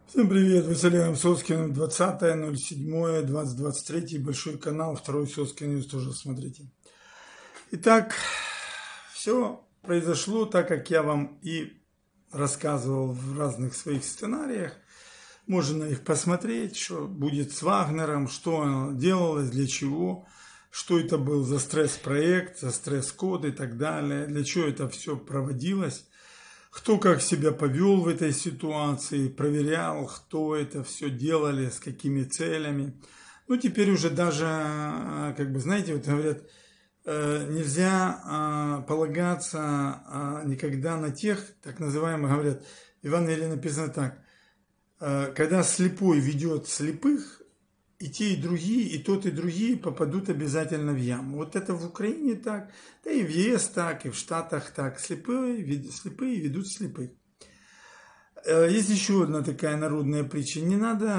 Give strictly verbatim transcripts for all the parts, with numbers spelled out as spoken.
Всем привет, вы с Олегом Соскиным, двадцатое ноль седьмое двадцать двадцать три, большой канал, второй Соскин Ньюс тоже смотрите. Итак, все произошло так, как я вам и рассказывал в разных своих сценариях. Можно их посмотреть, что будет с Вагнером, что оно делалось, для чего, что это был за стресс-проект, за стресс-код и так далее, для чего это все проводилось. Кто как себя повел в этой ситуации, проверял, кто это все делали, с какими целями. Ну, теперь уже даже, как бы, знаете, вот говорят, нельзя полагаться никогда на тех, так называемых, говорят, в Евангелии написано так, когда слепой ведет слепых, и те, и другие, и тот, и другие попадут обязательно в яму. Вот это в Украине так, да и в ЕС так, и в Штатах так. Слепые, слепые ведут слепых. Есть еще одна такая народная притча. Не надо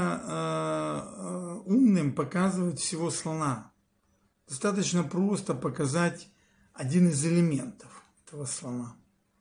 э, умным показывать всего слона. Достаточно просто показать один из элементов этого слона.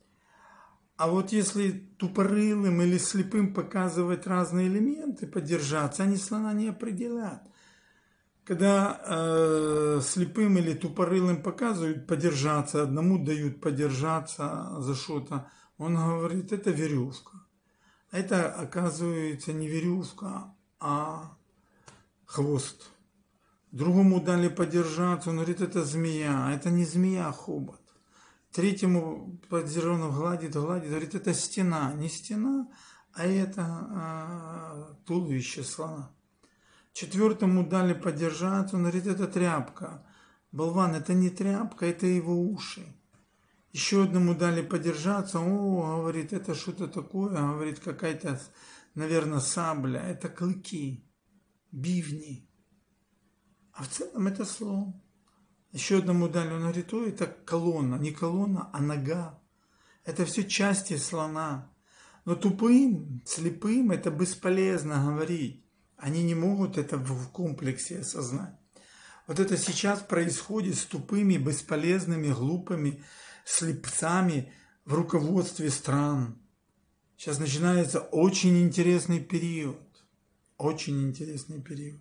А вот если тупорылым или слепым показывать разные элементы, подержаться, они слона не определят. Когда э, слепым или тупорылым показывают подержаться, одному дают подержаться за что-то, он говорит, это веревка. А это, оказывается, не веревка, а хвост. Другому дали подержаться, он говорит, это змея, а это не змея, а хобот. Третьему подержанного гладит, гладит, говорит, это стена, не стена, а это а, туловище слона. Четвертому дали подержаться, он говорит, это тряпка. Болван, это не тряпка, это его уши. Еще одному дали подержаться, о, говорит, это что-то такое, говорит, какая-то, наверное, сабля, это клыки, бивни. А в целом это слон. Еще одному дали, он говорит, ой, это колонна, не колонна, а нога. Это все части слона. Но тупым, слепым это бесполезно говорить. Они не могут это в комплексе осознать. Вот это сейчас происходит с тупыми, бесполезными, глупыми слепцами в руководстве стран. Сейчас начинается очень интересный период. Очень интересный период.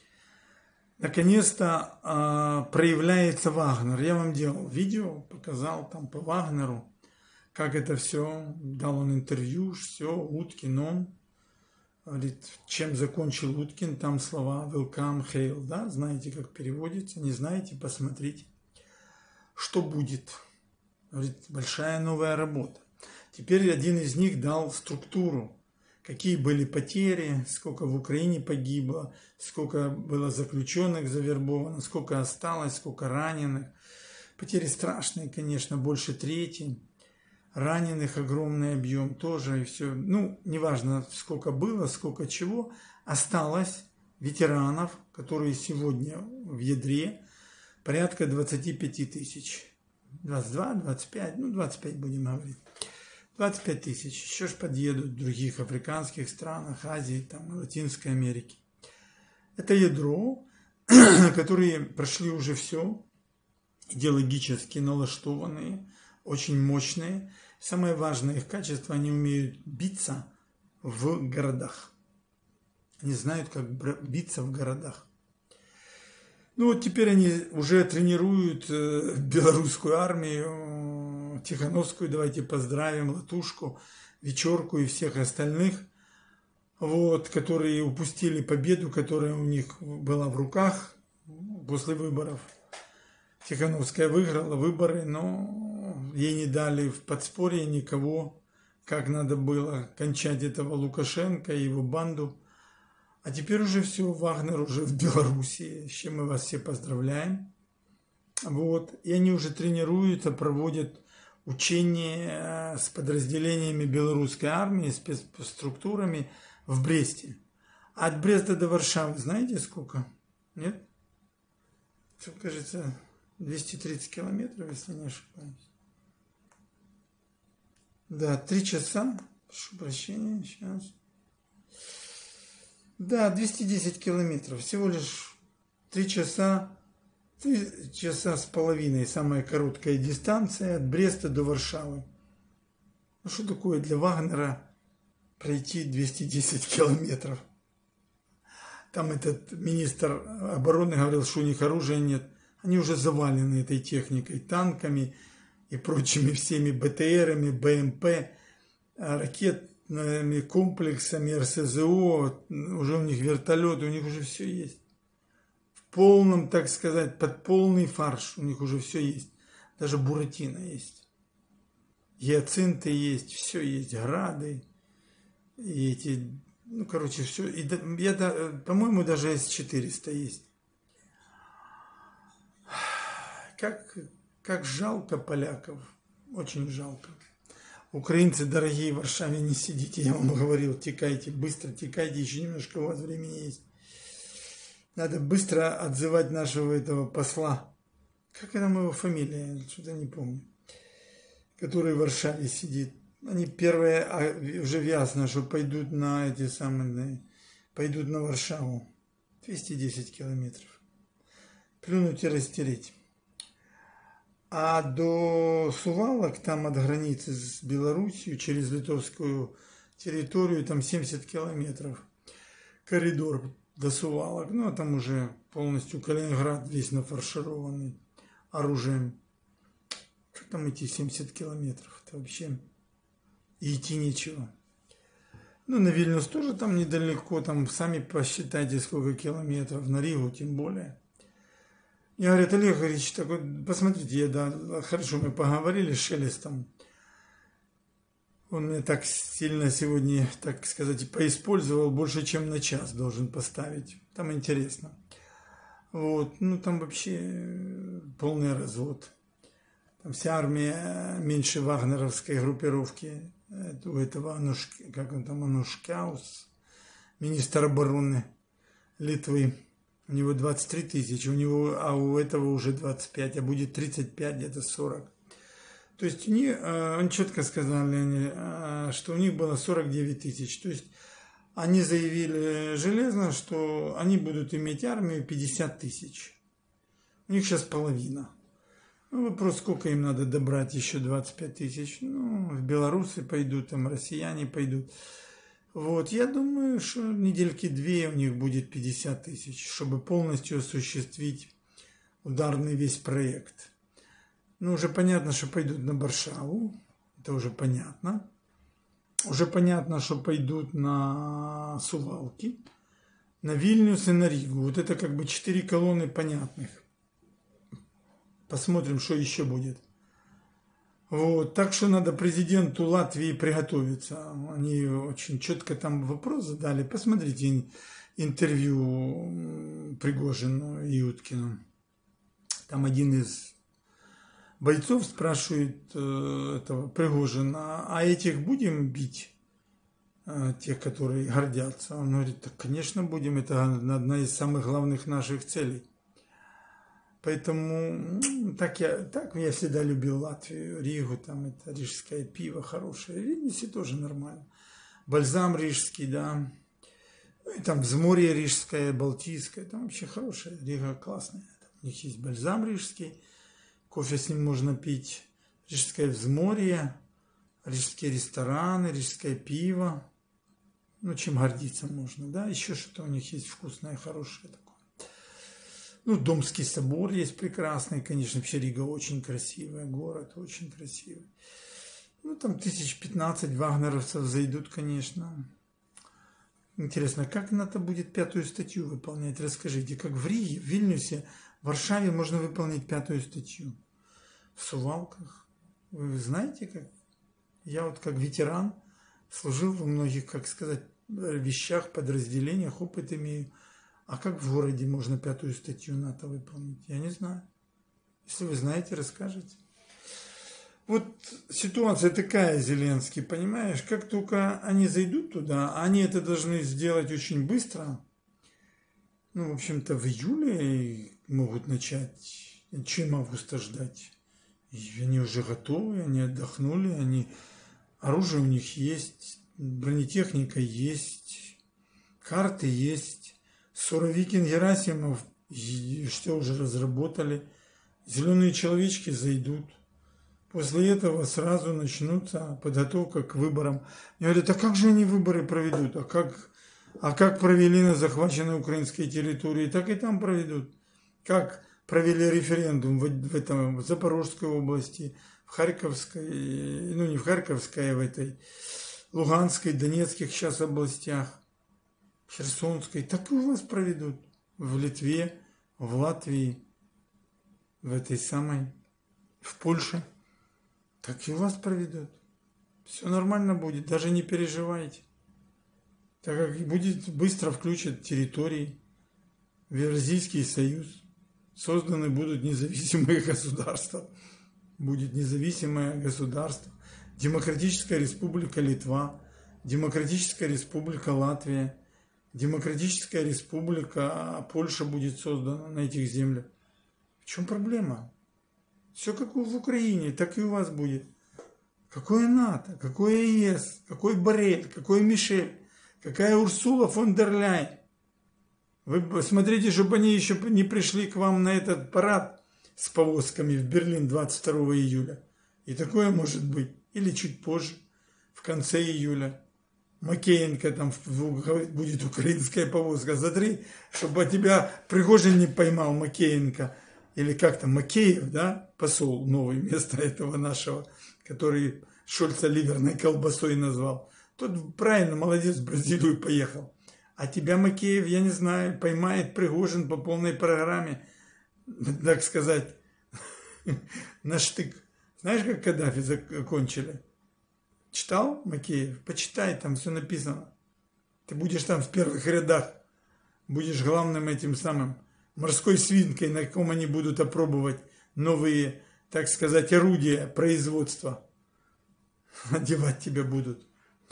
Наконец-то э, проявляется Вагнер. Я вам делал видео, показал там по Вагнеру, как это все. Дал он интервью, все, Уткин он. Говорит, чем закончил Уткин, там слова welcome, hail, да, знаете, как переводится, не знаете, посмотрите, что будет. Говорит, большая новая работа. Теперь один из них дал структуру. Какие были потери, сколько в Украине погибло, сколько было заключенных завербовано, сколько осталось, сколько раненых. Потери страшные, конечно, больше трети. Раненых огромный объем тоже. И все. Ну, неважно, сколько было, сколько чего. Осталось ветеранов, которые сегодня в ядре, порядка двадцать пять тысяч. двадцать два, двадцать пять, ну двадцать пять будем говорить. двадцать пять тысяч, еще ж подъедут в других африканских странах, Азии, там, Латинской Америки. Это ядро, которые прошли уже все, идеологически налаштованные, очень мощные. Самое важное их качество, они умеют биться в городах. Они знают, как биться в городах. Ну вот теперь они уже тренируют белорусскую армию, Тихановскую, давайте поздравим, Латушку, Вечерку и всех остальных, вот, которые упустили победу, которая у них была в руках после выборов. Тихановская выиграла выборы, но ей не дали в подспорье никого, как надо было кончать этого Лукашенко и его банду. А теперь уже все, Вагнер уже в Беларуси, с чем мы вас все поздравляем. Вот, и они уже тренируются, проводят учения с подразделениями белорусской армии, спецструктурами в Бресте. А от Бреста до Варшавы знаете сколько? Нет? Что, кажется, двести тридцать километров, если не ошибаюсь. Да, три часа. Прошу прощения, сейчас. Да, двести десять километров. Всего лишь три часа. Три часа с половиной, самая короткая дистанция от Бреста до Варшавы. Ну что такое для Вагнера пройти двести десять километров. Там этот министр обороны говорил, что у них оружия нет. Они уже завалены этой техникой, танками и прочими всеми БТРами, БМП, ракетными комплексами, РСЗО. Уже у них вертолеты, у них уже все есть. В полном, так сказать, под полный фарш у них уже все есть. Даже Буратино есть. Гиацинты есть, все есть, грады. И эти, ну, короче, все. И я, по-моему, даже эс четыреста есть. Как, как жалко поляков. Очень жалко. Украинцы, дорогие, в Варшаве не сидите. Я вам говорил, текайте, быстро текайте. Еще немножко у вас времени есть. Надо быстро отзывать нашего этого посла. Как это его фамилия? Что-то не помню. Который в Варшаве сидит. Они первые, а уже ясно, что пойдут на эти самые, пойдут на Варшаву. двести десять километров. Плюнуть и растереть. А до Сувалок, там от границы с Белоруссией, через литовскую территорию, там семьдесят километров. Коридор до Сувалок. Ну, а там уже полностью Калининград весь нафаршированный оружием. Что там идти семьдесят километров? Это вообще и идти нечего. Ну, на Вильнюс тоже там недалеко, там сами посчитайте, сколько километров, на Ригу тем более. Я говорю, Олег Ильич, такой, посмотрите, я, да, хорошо, мы поговорили с Шелестом. Он мне так сильно сегодня, так сказать, поиспользовал, больше, чем на час должен поставить. Там интересно. Вот, ну, там вообще полный развод. Там вся армия меньше вагнеровской группировки. У этого, Анушки, как он там, Анушкаус, министр обороны Литвы. У него двадцать три тысячи, у него, а у этого уже двадцать пять, а будет тридцать пять, где-то сорок. То есть у них, они четко сказали, что у них было сорок девять тысяч. То есть они заявили железно, что они будут иметь армию пятьдесят тысяч. У них сейчас половина. Ну, вопрос, сколько им надо добрать еще двадцать пять тысяч. Ну, в белорусы пойдут, там россияне пойдут. Вот, я думаю, что недельки две у них будет пятьдесят тысяч, чтобы полностью осуществить ударный весь проект. Ну, уже понятно, что пойдут на Варшаву, это уже понятно. Уже понятно, что пойдут на Сувалки, на Вильнюс и на Ригу. Вот это как бы четыре колонны понятных. Посмотрим, что еще будет. Вот, так что надо президенту Латвии приготовиться. Они очень четко там вопрос задали. Посмотрите интервью Пригожину и Уткину. Там один из бойцов спрашивает э, этого Пригожина, а этих будем бить? Э, тех, которые гордятся. Он говорит, так, конечно, будем. Это одна из самых главных наших целей. Поэтому так я, так я всегда любил Латвию, Ригу, там это рижское пиво хорошее, в Вильнюсе тоже нормально. Бальзам рижский, да, ну и там взморье рижское, балтийское, там вообще хорошее, Рига классная. Там у них есть бальзам рижский, кофе с ним можно пить, рижское взморье, рижские рестораны, рижское пиво, ну чем гордиться можно, да, еще что-то у них есть вкусное, хорошее такое. Ну, Домский собор есть прекрасный, конечно, вообще Рига очень красивый город, очень красивый. Ну, там тысяч пятнадцать вагнеровцев зайдут, конечно. Интересно, как надо будет пятую статью выполнять? Расскажите, как в Риге, в Вильнюсе, в Варшаве можно выполнить пятую статью? В Сувалках? Вы знаете, как? Я вот как ветеран служил во многих, как сказать, вещах, подразделениях, опыт имею. А как в городе можно пятую статью НАТО выполнить? Я не знаю. Если вы знаете, расскажите. Вот ситуация такая, Зеленский, понимаешь? Как только они зайдут туда, они это должны сделать очень быстро. Ну, в общем-то, в июле могут начать. Чем августа ждать? И они уже готовы, они отдохнули, они... оружие у них есть, бронетехника есть, карты есть. Суровикин, Герасимов, что уже разработали. Зеленые человечки зайдут. После этого сразу начнутся подготовка к выборам. Я говорю, а как же они выборы проведут? А как, а как провели на захваченной украинской территории, так и там проведут. Как провели референдум в, в, этом, в Запорожской области, в Харьковской, ну не в Харьковской, а в этой Луганской, Донецких сейчас областях, Херсонской, так и у вас проведут. В Литве, в Латвии, в этой самой, в Польше. Так и у вас проведут. Все нормально будет, даже не переживайте. Так как будет быстро включат территории в Евразийский союз. Созданы будут независимые государства. Будет независимое государство. Демократическая республика Литва, Демократическая республика Латвия, Демократическая республика Польша будет создана на этих землях. В чем проблема? Все как в Украине, так и у вас будет. Какое НАТО, какое ЕС, какой Боррель, какой Мишель, какая Урсула фон дер Ляйен. Вы смотрите, чтобы они еще не пришли к вам на этот парад с повозками в Берлин двадцать второго июля. И такое может быть. Или чуть позже, в конце июля. Макеенко там будет украинская повозка. Смотри, чтобы тебя Пригожин не поймал, Макеенко. Или как там, Макеев, да, посол новый вместо этого нашего, который Шольца ливерной колбасой назвал. Тот правильно, молодец, в Бразилию поехал. А тебя, Макеев, я не знаю, поймает Пригожин по полной программе, так сказать, на штык. Знаешь, как Каддафи закончили? Читал, Макеев? Почитай, там все написано. Ты будешь там в первых рядах, будешь главным этим самым морской свинкой, на ком они будут опробовать новые, так сказать, орудия производства. Одевать тебя будут.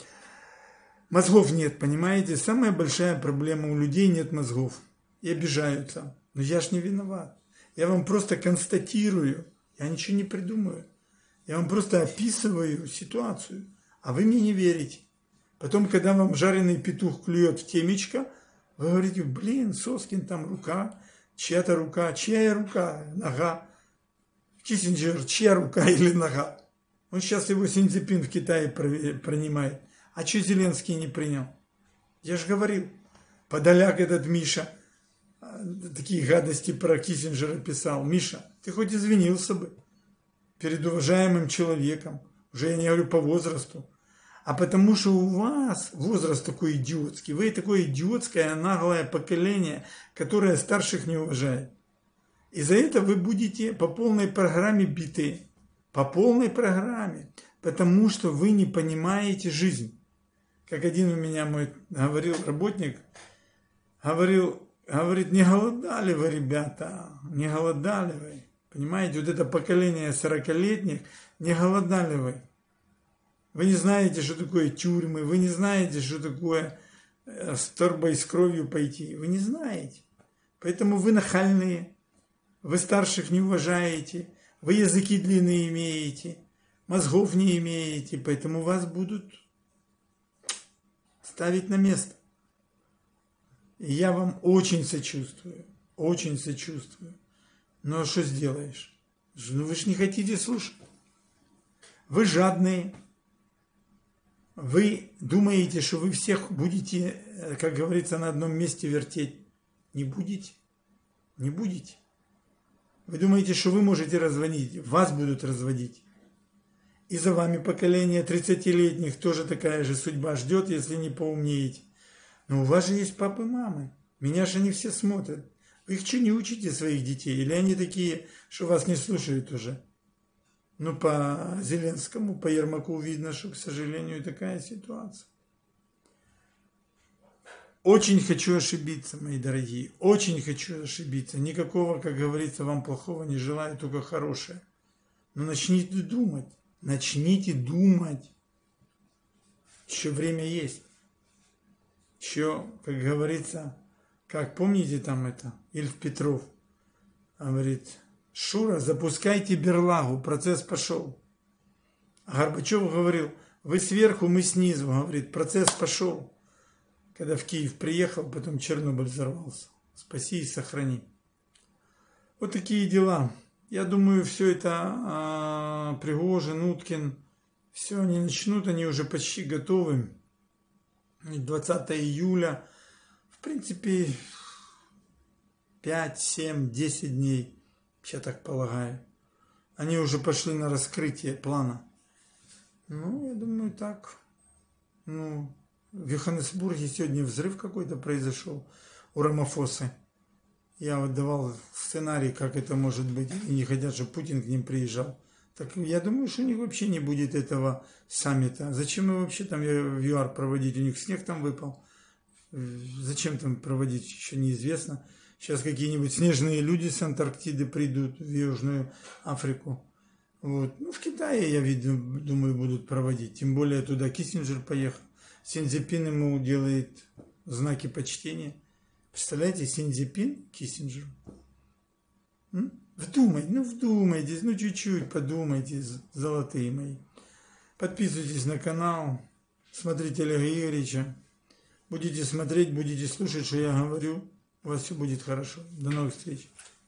Мозгов нет, понимаете? Самая большая проблема у людей нет мозгов. И обижаются. Но я ж не виноват. Я вам просто констатирую. Я ничего не придумаю. Я вам просто описываю ситуацию. А вы мне не верите. Потом, когда вам жареный петух клюет в темечко, вы говорите, блин, Соскин, там рука, чья-то рука, чья рука, нога. Киссинджер, чья рука или нога. Он сейчас его Синьцзипин в Китае принимает. А что Зеленский не принял? Я же говорил, подоляк этот Миша такие гадости про Киссинджера писал. Миша, ты хоть извинился бы перед уважаемым человеком, уже я не говорю по возрасту, а потому что у вас возраст такой идиотский, вы такое идиотское наглое поколение, которое старших не уважает. И за это вы будете по полной программе биты, по полной программе, потому что вы не понимаете жизнь. Как один у меня мой говорил работник, говорил, говорит, не голодали вы, ребята, не голодали вы. Понимаете, вот это поколение сорокалетних, не голодали вы. Вы не знаете, что такое тюрьмы, вы не знаете, что такое с торбой с кровью пойти. Вы не знаете. Поэтому вы нахальные, вы старших не уважаете, вы языки длинные имеете, мозгов не имеете, поэтому вас будут ставить на место. И я вам очень сочувствую, очень сочувствую. Ну а что сделаешь? Ну вы же не хотите слушать. Вы жадные. Вы думаете, что вы всех будете, как говорится, на одном месте вертеть. Не будете. Не будете. Вы думаете, что вы можете разводить. Вас будут разводить. И за вами поколение тридцатилетних тоже такая же судьба ждет, если не поумнеете. Но у вас же есть папы и мамы. Меня же не все смотрят. Вы их что, не учите своих детей? Или они такие, что вас не слушают уже? Ну, по Зеленскому, по Ермаку видно, что, к сожалению, такая ситуация. Очень хочу ошибиться, мои дорогие. Очень хочу ошибиться. Никакого, как говорится, вам плохого не желаю, только хорошее. Но начните думать. Начните думать. Еще время есть. Еще, как говорится, как помните там это, Ильф Петров говорит, Шура, запускайте берлагу, процесс пошел. А Горбачев говорил, вы сверху, мы снизу, говорит, процесс пошел. Когда в Киев приехал, потом Чернобыль взорвался. Спаси и сохрани. Вот такие дела. Я думаю, все это а, Пригожин, Уткин, все они начнут, они уже почти готовы. двадцатого июля, в принципе, пять, семь, десять дней, я так полагаю. Они уже пошли на раскрытие плана. Ну, я думаю, так. Ну, в Йоханнесбурге сегодня взрыв какой-то произошел у Рамафосы. Я вот давал сценарий, как это может быть. И не хотят, чтобы Путин к ним приезжал. Так я думаю, что у них вообще не будет этого саммита. Зачем им вообще там в ЮАР проводить? У них снег там выпал. Зачем там проводить, еще неизвестно. Сейчас какие-нибудь снежные люди с Антарктиды придут в Южную Африку. Вот. Ну, в Китае, я виду, думаю, будут проводить. Тем более туда Киссинджер поехал. Синьцзепин ему делает знаки почтения. Представляете, Синьцзепин Киссинджеру. М? Вдумайте, ну вдумайтесь, ну чуть-чуть подумайте, золотые мои. Подписывайтесь на канал, смотрите Олега Игоревича. Будете смотреть, будете слушать, что я говорю. У вас все будет хорошо. До новых встреч.